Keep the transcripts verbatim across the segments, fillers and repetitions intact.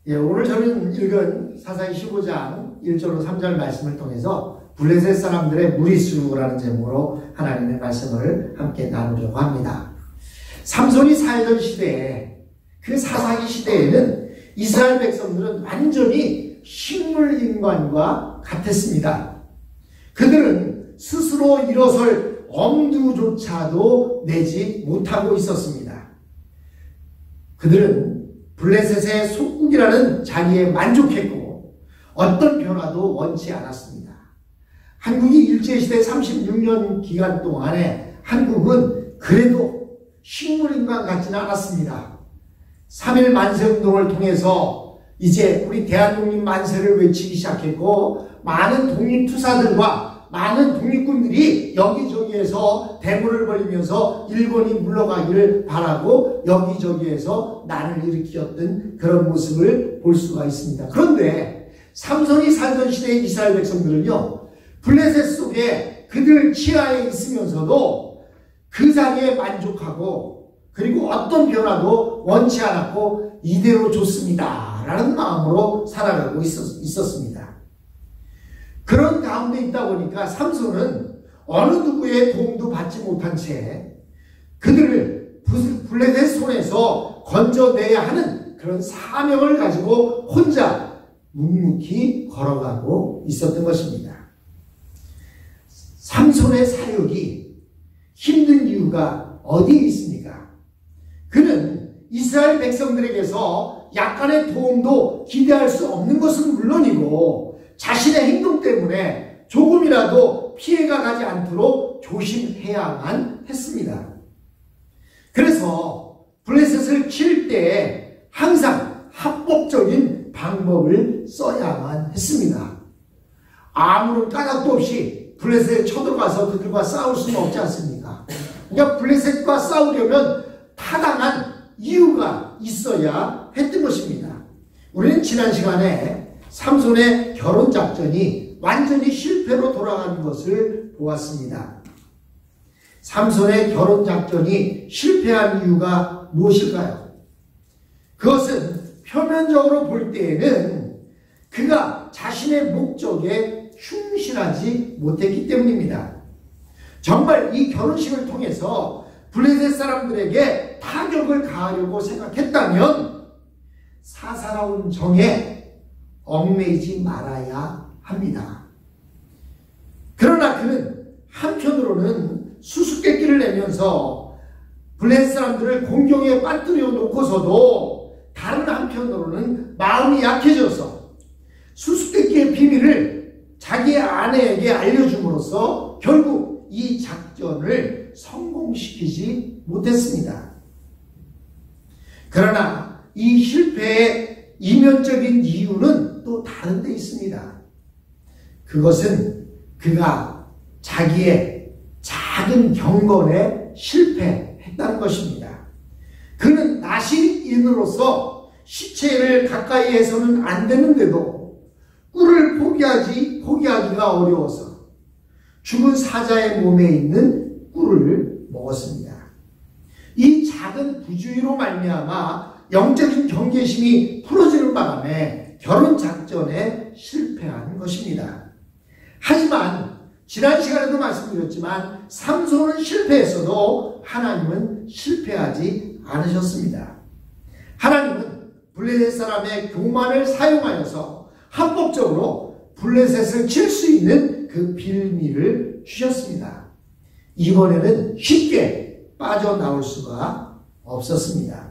예, 오늘 저는 읽은 사사기 십오 장 일 절로 삼 절 말씀을 통해서 블레셋 사람들의 무리수라는 제목으로 하나님의 말씀을 함께 나누려고 합니다. 삼손이 살던 시대에, 그 사사기 시대에는 이스라엘 백성들은 완전히 식물인간과 같았습니다. 그들은 스스로 일어설 엄두조차도 내지 못하고 있었습니다. 그들은 블레셋의 속국이라는 자리에 만족했고 어떤 변화도 원치 않았습니다. 한국이 일제시대 삼십육 년 기간 동안에 한국은 그래도 식물인간 같지는 않았습니다. 삼일 만세운동을 통해서 이제 우리 대한독립 만세를 외치기 시작했고, 많은 독립투사들과 많은 독립군들이 여기저기에서 데모를 벌이면서 일본이 물러가기를 바라고 여기저기에서 난을 일으켰던 그런 모습을 볼 수가 있습니다. 그런데 삼손이 살던 시대의 이스라엘 백성들은요, 블레셋 속에 그들 치하에 있으면서도 그 자리에 만족하고, 그리고 어떤 변화도 원치 않았고 이대로 좋습니다 라는 마음으로 살아가고 있었, 있었습니다. 그런 가운데 있다 보니까 삼손은 어느 누구의 도움도 받지 못한 채 그들을 블레셋 손에서 건져내야 하는 그런 사명을 가지고 혼자 묵묵히 걸어가고 있었던 것입니다. 삼손의 사역이 힘든 이유가 어디에 있습니까? 그는 이스라엘 백성들에게서 약간의 도움도 기대할 수 없는 것은 물론이고, 자신의 행동 때문에 조금이라도 피해가 가지 않도록 조심해야만 했습니다. 그래서 블레셋을 칠 때 항상 합법적인 방법을 써야만 했습니다. 아무런 까닭도 없이 블레셋에 쳐들어가서 그들과 싸울 수는 없지 않습니까? 그러니까 블레셋과 싸우려면 타당한 이유가 있어야 했던 것입니다. 우리는 지난 시간에 삼손의 결혼 작전이 완전히 실패로 돌아가는 것을 보았습니다. 삼손의 결혼 작전이 실패한 이유가 무엇일까요? 그것은 표면적으로 볼 때에는 그가 자신의 목적에 충실하지 못했기 때문입니다. 정말 이 결혼식을 통해서 블레셋 사람들에게 타격을 가하려고 생각했다면 사사로운 정에 얽매이지 말아야 합니다. 그러나 그는 한편으로는 수수께끼를 내면서 블레셋 사람들을 공경에 빠뜨려 놓고서도 다른 한편으로는 마음이 약해져서 수수께끼의 비밀을 자기의 아내에게 알려줌으로써 결국 이 작전을 성공시키지 못했습니다. 그러나 이 실패의 이면적인 이유는 또 다른 데 있습니다. 그것은 그가 자기의 작은 경건에 실패했다는 것입니다. 그는 나시인으로서 시체를 가까이 해서는 안 되는데도 꿀을 포기하지, 포기하기가 어려워서 죽은 사자의 몸에 있는 꿀을 먹었습니다. 이 작은 부주의로 말미암아 영적인 경계심이 풀어지는 바람에 결혼 작전에 실패한 것입니다. 하지만 지난 시간에도 말씀드렸지만 삼손은 실패했어도 하나님은 실패하지 않으셨습니다. 하나님은 블레셋 사람의 교만을 사용하여서 합법적으로 블레셋을 칠 수 있는 그 빌미를 주셨습니다. 이번에는 쉽게 빠져나올 수가 없었습니다.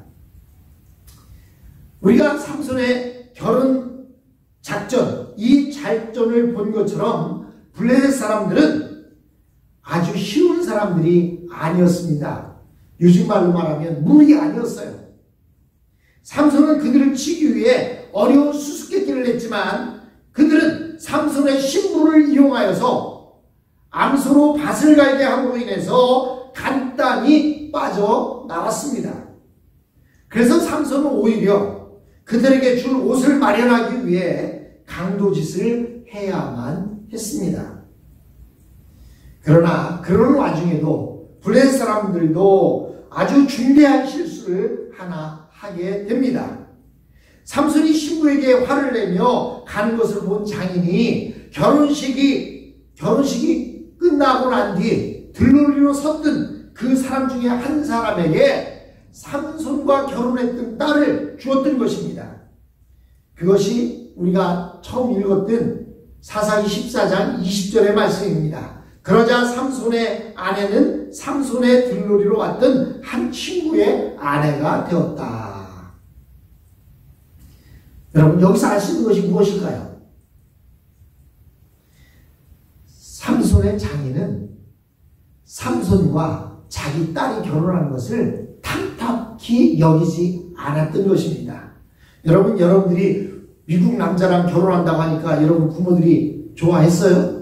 우리가 삼손의 결혼 작전, 이 작전을 본 것처럼 블레셋 사람들은 아주 쉬운 사람들이 아니었습니다. 요즘 말로 말하면 물이 아니었어요. 삼손은 그들을 치기 위해 어려운 수수께끼를 냈지만 그들은 삼손의 신부를 이용하여서 암소로 밭을 갈게 함으로 인해서 간단히 빠져나왔습니다. 그래서 삼손은 오히려 그들에게 줄 옷을 마련하기 위해 강도짓을 해야만 했습니다. 그러나 그런 와중에도 블레셋 사람들도 아주 중대한 실수를 하나 하게 됩니다. 삼손이 신부에게 화를 내며 가는 것을 본 장인이 결혼식이 결혼식이 끝나고 난 뒤 들러리로 섰던 그 사람 중에 한 사람에게 삼손과 결혼했던 딸을 주었던 것입니다. 그것이 우리가 처음 읽었던 사사기 십사 장 이십 절의 말씀입니다. 그러자 삼손의 아내는 삼손의 들러리로 왔던 한 친구의 아내가 되었다. 여러분, 여기서 알 수 있는 것이 무엇일까요? 삼손의 장인은 삼손과 자기 딸이 결혼한 것을 탐탁히 여기지 않았던 것입니다. 여러분, 여러분들이 미국 남자랑 결혼한다고 하니까 여러분 부모들이 좋아했어요?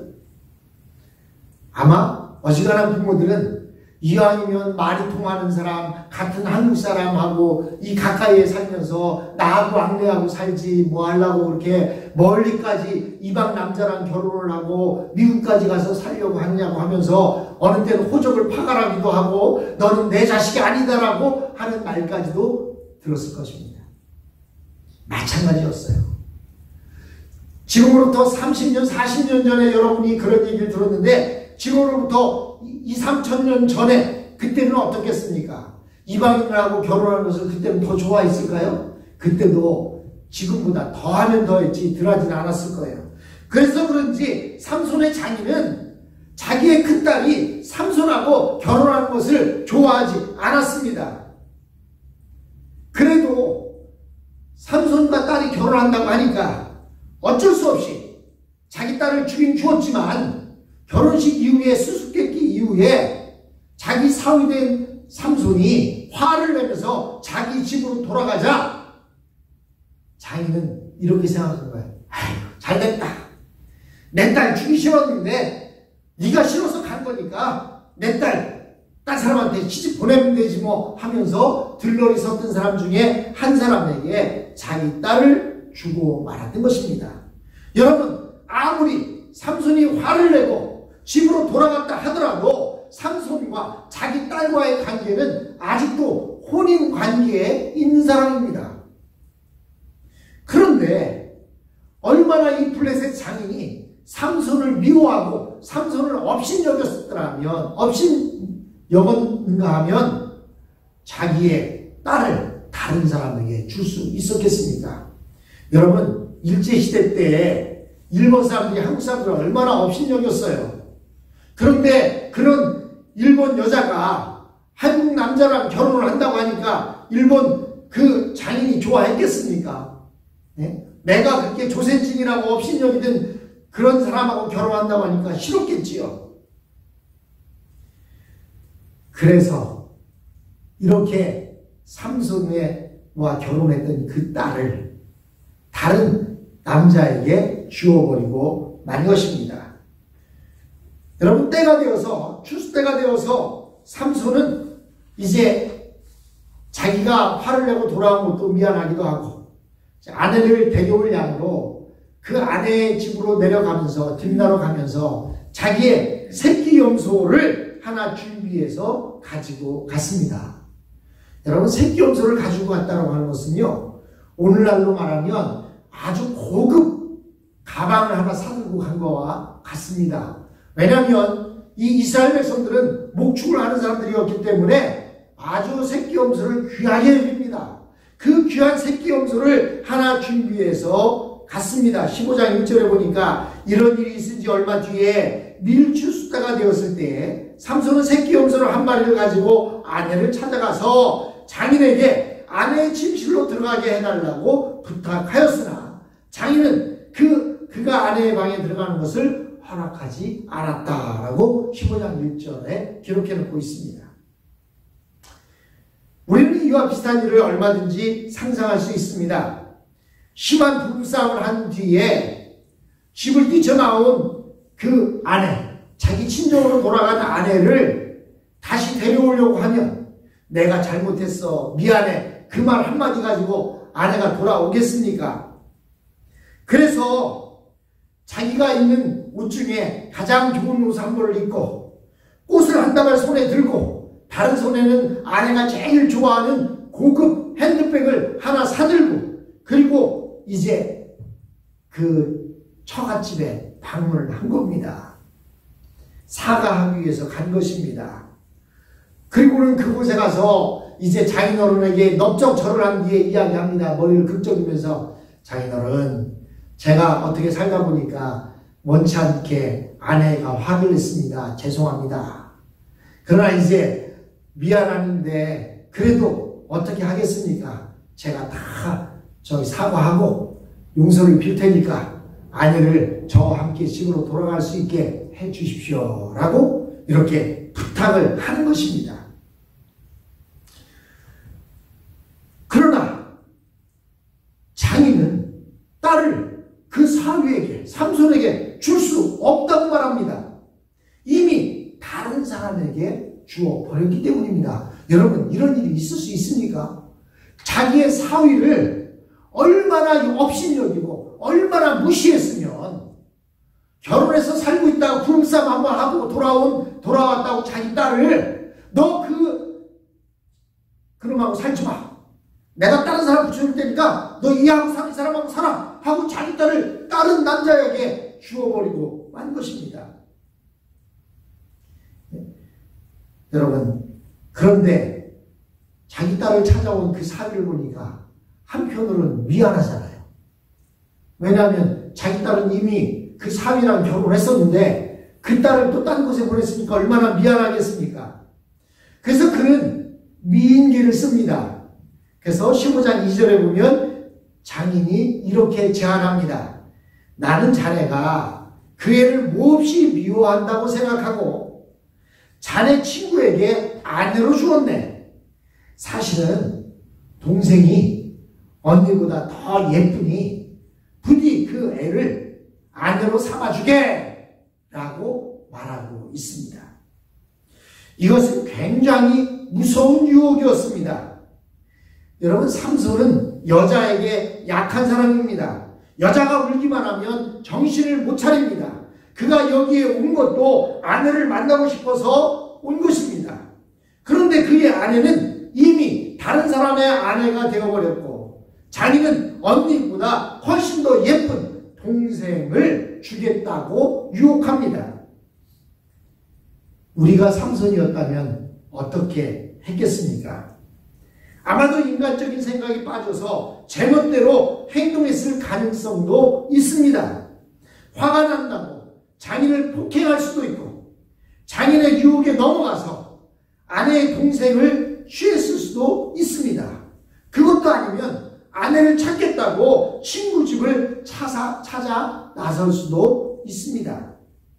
아마 어지간한 부모들은 이왕이면 말이 통하는 사람, 같은 한국 사람하고 이 가까이에 살면서 나하고 왕래하고 살지 뭐 하려고 그렇게 멀리까지 이방 남자랑 결혼을 하고 미국까지 가서 살려고 하느냐고 하면서 어느 때는 호적을 파갈하기도 하고 너는 내 자식이 아니다라고 하는 말까지도 들었을 것입니다. 마찬가지였어요. 지금으로부터 삼십 년, 사십 년 전에 여러분이 그런 얘기를 들었는데 지금으로부터 이삼천 년 전에 그때는 어떻겠습니까? 이방인들하고 결혼하는 것을 그때는 더 좋아했을까요? 그때도 지금보다 더하면 더했지 덜하지는 않았을 거예요. 그래서 그런지 삼손의 장인은 자기의 큰딸이 삼손하고 결혼하는 것을 좋아하지 않았습니다. 그래도 삼손과 딸이 결혼한다고 하니까 어쩔 수 없이 자기 딸을 주긴 주었지만 결혼식 이후에 수수께끼 이후에 자기 사위된 삼손이 화를 내면서 자기 집으로 돌아가자 장인은 이렇게 생각한 거예요. 아유, 잘됐다. 내 딸 주기 싫었는데 네가 싫어서 간 거니까 내 딸 딴 사람한테 시집 보내면 되지 뭐 하면서 들러리 섰던 사람 중에 한 사람에게 자기 딸을 주고 말았던 것입니다. 여러분, 아무리 삼손이 화를 내고 집으로 돌아갔다 하더라도 삼손과 자기 딸과의 관계는 아직도 혼인 관계에 있는 사람입니다. 그런데 얼마나 이 블레셋 장인이 삼손을 미워하고 삼손을 업신여겼더라면 업신여겼는가 하면 자기의 딸을 다른 사람에게 줄 수 있었겠습니까? 여러분, 일제시대 때 일본 사람들이 한국 사람들을 얼마나 업신여겼어요. 그런데 그런 일본 여자가 한국 남자랑 결혼을 한다고 하니까 일본 그 장인이 좋아했겠습니까? 네? 내가 그렇게 조센진이라고 업신여기던 그런 사람하고 결혼한다고 하니까 싫었겠지요. 그래서 이렇게 삼손과 결혼했던 그 딸을 다른 남자에게 주어버리고 만 것입니다. 여러분, 때가 되어서 추수 때가 되어서 삼손은 이제 자기가 화를 내고 돌아온 것도 미안하기도 하고 아내를 데려올 양으로 그 아내의 집으로 내려가면서 뒷나로 가면서 자기의 새끼 염소를 하나 준비해서 가지고 갔습니다. 여러분, 새끼 염소를 가지고 갔다고 하는 것은요, 오늘날로 말하면 아주 고급 가방을 하나 사들고 간 거와 같습니다. 왜냐하면 이 이스라엘 백성들은 목축을 하는 사람들이었기 때문에 아주 새끼 염소를 귀하게 여깁니다. 그 귀한 새끼 염소를 하나 준비해서 갔습니다. 십오 장 일 절에 보니까 이런 일이 있은 지 얼마 뒤에 밀추수 때가 되었을 때 삼손은 새끼 염소를 한 마리를 가지고 아내를 찾아가서 장인에게 아내의 침실로 들어가게 해달라고 부탁하였으나 장인은 그, 그가 아내의 방에 들어가는 것을 허락하지 않았다라고 십오 장 일 절에 기록해 놓고 있습니다. 우리는 이와 비슷한 일을 얼마든지 상상할 수 있습니다. 심한 부부싸움을 한 뒤에 집을 뛰쳐나온 그 아내, 자기 친정으로 돌아간 아내를 다시 데려오려고 하면 내가 잘못했어, 미안해, 그 말 한마디 가지고 아내가 돌아오겠습니까? 그래서 자기가 입는 옷 중에 가장 좋은 옷 한 벌을 입고 꽃을 한 다발 손에 들고 다른 손에는 아내가 제일 좋아하는 고급 핸드백을 하나 사들고 그리고 이제 그 처갓집에 방문을 한 겁니다. 사과하기 위해서 간 것입니다. 그리고는 그곳에 가서 이제 장인어른에게 넓적 절을 한 뒤에 이야기합니다. 머리를 긁적이면서, 장인어른, 제가 어떻게 살다 보니까 원치 않게 아내가 화를 냈습니다. 죄송합니다. 그러나 이제 미안한데 그래도 어떻게 하겠습니까? 제가 다 저기 사과하고 용서를 빌 테니까 아내를 저와 함께 집으로 돌아갈 수 있게 해 주십시오. 라고 이렇게 부탁을 하는 것입니다. 그러나 장인은 딸을 그 사위에게, 삼손에게 줄 수 없다고 말합니다. 이미 다른 사람에게 주어버렸기 때문입니다. 여러분, 이런 일이 있을 수 있습니까? 자기의 사위를 얼마나 업신여기고 얼마나 무시했으면 결혼해서 살고 있다가 부름싸움 한번 하고 돌아온, 돌아왔다고 자기 딸을 너 그, 그놈하고 살지 마. 내가 다른 사람 붙여줄 테니까 너 이하고 사, 이 사람하고 살아. 하고 자기 딸을 다른 남자에게 주어버리고 만 것입니다. 네. 여러분, 그런데 자기 딸을 찾아온 그 사위를 보니까 한편으로는 미안하잖아요. 왜냐하면 자기 딸은 이미 그 사위랑 결혼했었는데 그 딸을 또 딴 곳에 보냈으니까 얼마나 미안하겠습니까? 그래서 그는 미인계를 씁니다. 그래서 십오 장 이 절에 보면 장인이 이렇게 제안합니다. 나는 자네가 그 애를 몹시 미워한다고 생각하고 자네 친구에게 아내로 주었네. 사실은 동생이 언니보다 더 예쁘니 부디 그 애를 아내로 삼아주게 라고 말하고 있습니다. 이것은 굉장히 무서운 유혹이었습니다. 여러분, 삼손은 여자에게 약한 사람입니다. 여자가 울기만 하면 정신을 못 차립니다. 그가 여기에 온 것도 아내를 만나고 싶어서 온 것입니다. 그런데 그의 아내는 이미 다른 사람의 아내가 되어버렸고 자기는 언니보다 훨씬 더 예쁜 동생을 주겠다고 유혹합니다. 우리가 삼손이었다면 어떻게 했겠습니까? 아마도 인간적인 생각이 빠져서 제멋대로 행동했을 가능성도 있습니다. 화가 난다고 장인을 폭행할 수도 있고 장인의 유혹에 넘어가서 아내의 동생을 취했을 수도 있습니다. 그것도 아니면 아내를 찾겠다고 친구 집을 찾아, 찾아 나설 수도 있습니다.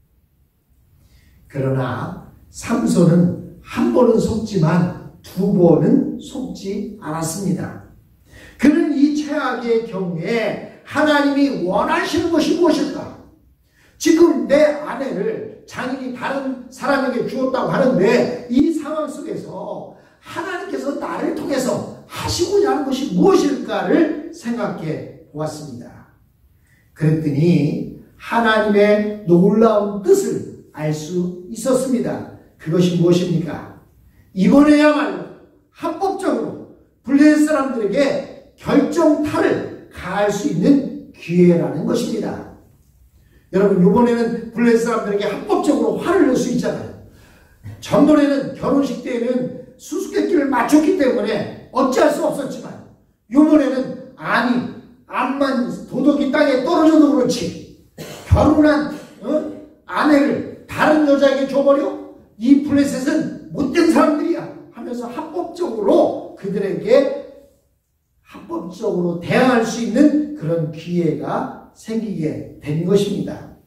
그러나 삼손은 한 번은 속지만 두 번은 속지 않았습니다. 그는 이 최악의 경우에 하나님이 원하시는 것이 무엇일까? 지금 내 아내를 장인이 다른 사람에게 주었다고 하는데 이 상황 속에서 하나님께서 나를 통해서 하시고자 하는 것이 무엇일까를 생각해 보았습니다. 그랬더니 하나님의 놀라운 뜻을 알 수 있었습니다. 그것이 무엇입니까? 이번에야말로 합법적으로 블레셋 사람들에게 결정타를 가할 수 있는 기회라는 것입니다. 여러분, 이번에는 블레셋 사람들에게 합법적으로 화를 낼 수 있잖아요. 전번에는 결혼식 때에는 수수께끼를 맞췄기 때문에 어찌할 수 없었지만 이번에는 아니 암만 도덕이 땅에 떨어져도 그렇지 결혼한 어? 아내를 다른 여자에게 줘버려? 이 블레셋은 못된 사람들이야 하면서 합법적으로 그들에게 합법적으로 대항할 수 있는 그런 기회가 생기게 된 것입니다.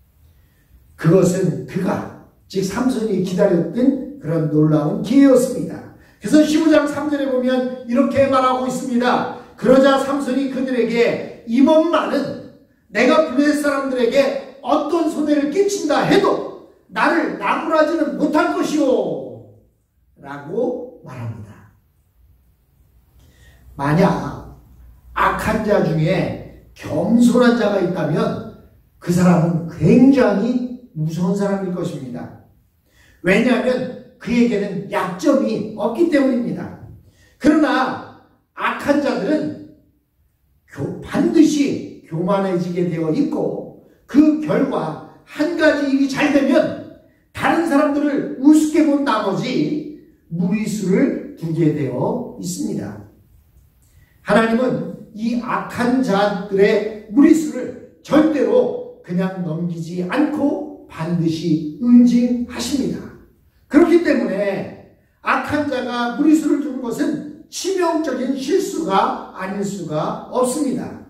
그것은 그가 즉 삼손이 기다렸던 그런 놀라운 기회였습니다. 그래서 십오 장 삼 절에 보면 이렇게 말하고 있습니다. 그러자 삼손이 그들에게 이번만은 내가 블레셋 사람들에게 어떤 손해를 끼친다 해도 나를 나무라지는 못할 것이오 라고 말합니다. 만약 악한 자 중에 겸손한 자가 있다면 그 사람은 굉장히 무서운 사람일 것입니다. 왜냐하면 그에게는 약점이 없기 때문입니다. 그러나 악한 자들은 교만해지게 되어 있고, 그 결과 한 가지 일이 잘 되면 다른 사람들을 우습게 본 나머지 무리수를 두게 되어 있습니다. 하나님은 이 악한 자들의 무리수를 절대로 그냥 넘기지 않고 반드시 응징하십니다. 그렇기 때문에 악한 자가 무리수를 두는 것은 치명적인 실수가 아닐 수가 없습니다.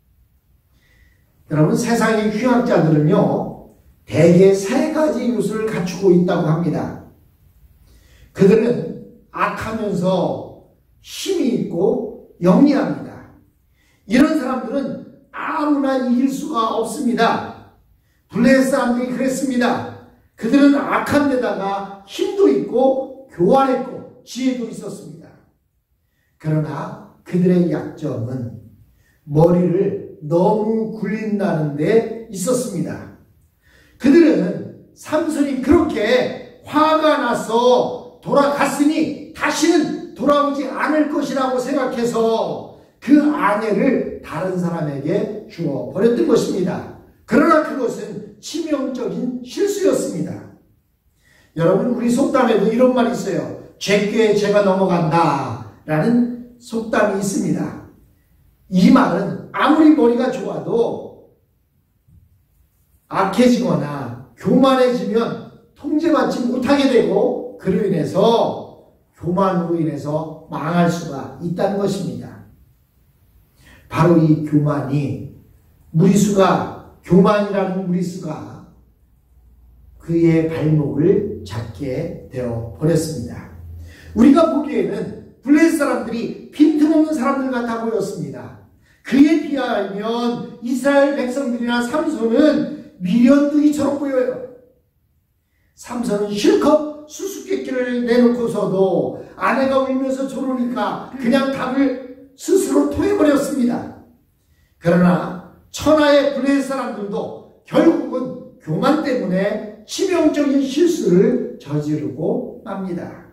여러분, 세상의 휘학자들은요, 대개 세 가지 요소를 갖추고 있다고 합니다. 그들은 악하면서 힘이 있고 영리합니다. 이런 사람들은 아무나 이길 수가 없습니다. 블레셋 사람들이 그랬습니다. 그들은 악한 데다가 힘도 있고 교활했고 지혜도 있었습니다. 그러나 그들의 약점은 머리를 너무 굴린다는 데 있었습니다. 그들은 삼손이 그렇게 화가 나서 돌아갔으니 다시는 돌아오지 않을 것이라고 생각해서 그 아내를 다른 사람에게 주어 버렸던 것입니다. 그러나 그것은 치명적인 실수였습니다. 여러분, 우리 속담에도 이런 말이 있어요. 죄꾀에 죄가 넘어간다 라는 속담이 있습니다. 이 말은 아무리 머리가 좋아도 악해지거나 교만해지면 통제받지 못하게 되고, 그로 인해서 교만으로 인해서 망할 수가 있다는 것입니다. 바로 이 교만이, 무리수가, 교만이라는 무리수가 그의 발목을 잡게 되어 버렸습니다. 우리가 보기에는 블레셋 사람들이 빈틈없는 사람들 같아 보였습니다. 그에 비하면 이스라엘 백성들이나 삼손은 미련두기처럼 보여요. 삼손은 실컷 수수께끼를 내놓고서도 아내가 울면서 조르니까 그냥 답을 스스로 토해버렸습니다. 그러나 천하의 블레셋 사람들도 결국은 교만 때문에 치명적인 실수를 저지르고 맙니다.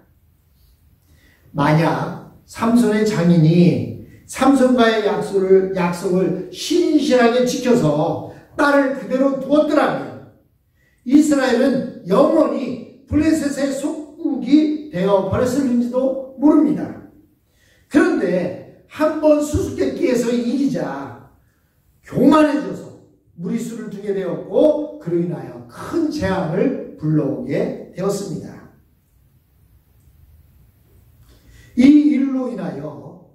만약 삼손의 장인이 삼손과의 약속을, 약속을 신실하게 지켜서 딸을 그대로 두었더라면 이스라엘은 영원히 블레셋의 속국이 되어 버렸을는지도 모릅니다. 그런데 한번 수수께끼에서 이기자 교만해져서 무리수를 두게 되었고, 그로 인하여 큰 재앙을 불러오게 되었습니다. 이 일로 인하여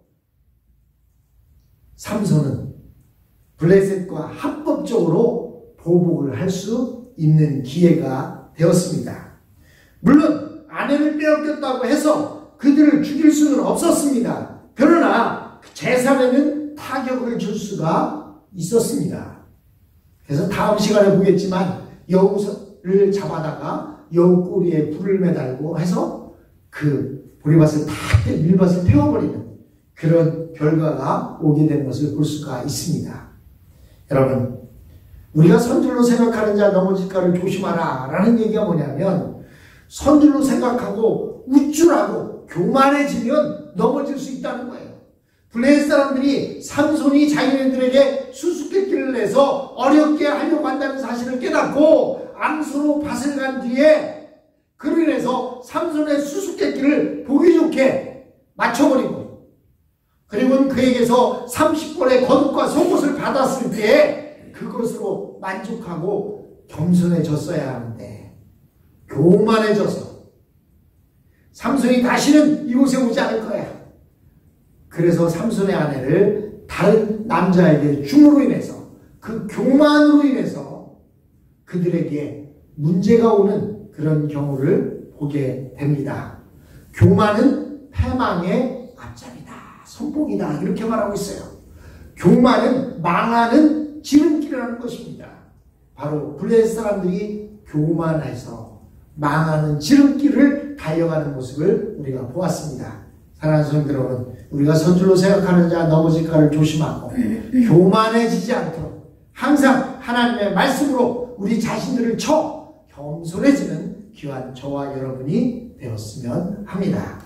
삼손은 블레셋과 합법적으로 보복을 할 수 있는 기회가 되었습니다. 물론 아내를 빼앗겼다고 해서 그들을 죽일 수는 없었습니다. 그러나 재산에는 타격을 줄 수가 있었습니다. 그래서 다음 시간에 보겠지만 여우를 잡아다가 여우 꼬리에 불을 매달고 해서 그 보리밭을 다 밀밭을 태워버리는 그런 결과가 오게 된 것을 볼 수가 있습니다. 여러분, 우리가 선줄로 생각하는 자 넘어질까를 조심하라 라는 얘기가 뭐냐면, 선줄로 생각하고 우쭐하고 교만해지면 넘어질 수 있다는 거예요. 블레셋 사람들이 삼손이 자기네들에게 수수께끼를 내서 어렵게 하려고 한다는 사실을 깨닫고 앙수로 밭을 간 뒤에 그로 인해서 삼손의 수수께끼를 보기 좋게 맞춰버리고, 그리고 그에게서 삼십 벌의 거듭과 속옷을 받았을 때 그것으로 만족하고 겸손해졌어야 하는데 교만해져서 삼손이 다시는 이곳에 오지 않을 거야. 그래서 삼손의 아내를 다른 남자에게 줌으로 인해서, 그 교만으로 인해서 그들에게 문제가 오는 그런 경우를 보게 됩니다. 교만은 패망의 앞잡이다, 선봉이다, 이렇게 말하고 있어요. 교만은 망하는 지름길이라는 것입니다. 바로 블레셋 사람들이 교만해서 망하는 지름길을 달려가는 모습을 우리가 보았습니다. 사랑하는 성도 여러분, 우리가 선줄로 생각하는 자 넘어질까를 조심하고 교만해지지 않도록 항상 하나님의 말씀으로 우리 자신들을 쳐 겸손해지는 귀한 저와 여러분이 되었으면 합니다.